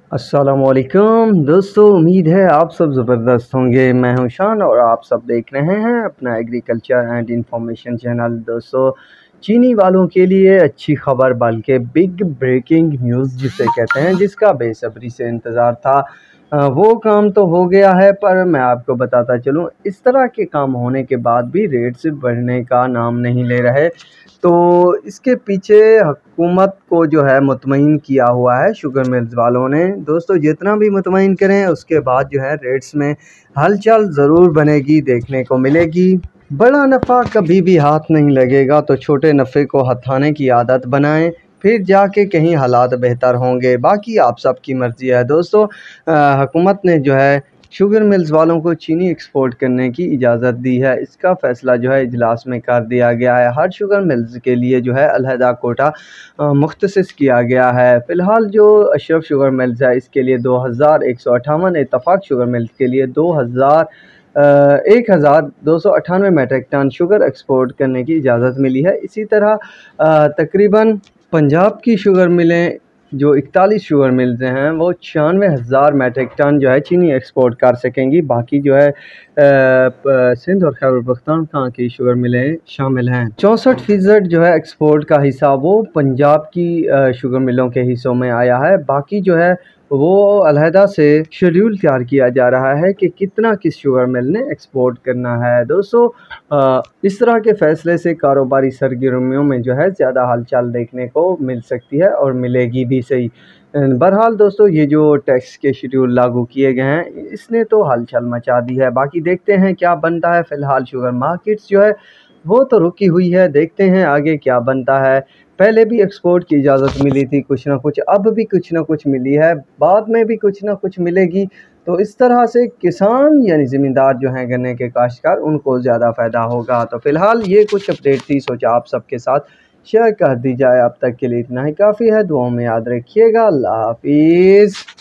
अस्सलामुअलैकुम दोस्तों, उम्मीद है आप सब ज़बरदस्त होंगे। मैं हूं शान और आप सब देख रहे हैं अपना एग्रीकल्चर एंड इंफॉर्मेशन चैनल। दोस्तों, चीनी वालों के लिए अच्छी खबर, बल्कि बिग ब्रेकिंग न्यूज़ जिसे कहते हैं, जिसका बेसब्री से इंतज़ार था। वो काम तो हो गया है, पर मैं आपको बताता चलूं, इस तरह के काम होने के बाद भी रेट्स बढ़ने का नाम नहीं ले रहे। तो इसके पीछे हुकूमत को जो है मुतमईन किया हुआ है शुगर मिल्स वालों ने। दोस्तों, जितना भी मुतमईन करें उसके बाद जो है रेट्स में हलचल ज़रूर बनेगी, देखने को मिलेगी। बड़ा नफ़ा कभी भी हाथ नहीं लगेगा, तो छोटे नफ़े को हथाने की आदत बनाएं, फिर जाके कहीं हालात बेहतर होंगे। बाकी आप सबकी मर्ज़ी है। दोस्तों, हुकूमत ने जो है शुगर मिल्स वालों को चीनी एक्सपोर्ट करने की इजाज़त दी है। इसका फ़ैसला जो है इजलास में कर दिया गया है। हर शुगर मिल्स के लिए जो है अलहदा कोटा मुख्तसिस किया गया है। फ़िलहाल जो अशरफ शुगर मिल्स है, इसके लिए 2158, इत्तफाक शुगर मिल्स के लिए 1298 मेट्रिक टन शुगर एक्सपोर्ट करने की इजाज़त मिली है। इसी तरह तकरीबन पंजाब की शुगर मिलें जो 41 शुगर मिल्स हैं, वो 96,000 मेट्रिक टन जो है चीनी एक्सपोर्ट कर सकेंगी। बाकी जो है सिंध और खैबर पख्तूनख्वा की शुगर मिलें शामिल हैं। 64% जो है एक्सपोर्ट का हिस्सा वो पंजाब की शुगर मिलों के हिस्सों में आया है। बाकी जो है वो अलहदा से शेड्यूल तैयार किया जा रहा है कि कितना किस शुगर मिल ने एक्सपोर्ट करना है। दोस्तों, इस तरह के फ़ैसले से कारोबारी सरगर्मियों में जो है ज़्यादा हलचल देखने को मिल सकती है और मिलेगी भी सही। बहरहाल दोस्तों, ये जो टैक्स के शेड्यूल लागू किए गए हैं, इसने तो हलचल मचा दी है। बाकी देखते हैं क्या बनता है। फ़िलहाल शुगर मार्केट्स जो है वो तो रुकी हुई है, देखते हैं आगे क्या बनता है। पहले भी एक्सपोर्ट की इजाज़त मिली थी कुछ ना कुछ, अब भी कुछ ना कुछ मिली है, बाद में भी कुछ ना कुछ मिलेगी। तो इस तरह से किसान यानी ज़मींदार जो हैं, गन्ने के काश्तकार, उनको ज़्यादा फ़ायदा होगा। तो फ़िलहाल ये कुछ अपडेट थी, सोचा आप सबके साथ शेयर कर दी जाए। अब तक के लिए इतना ही काफ़ी है। दुआओं में याद रखिएगा। अल्लाह हाफिज़।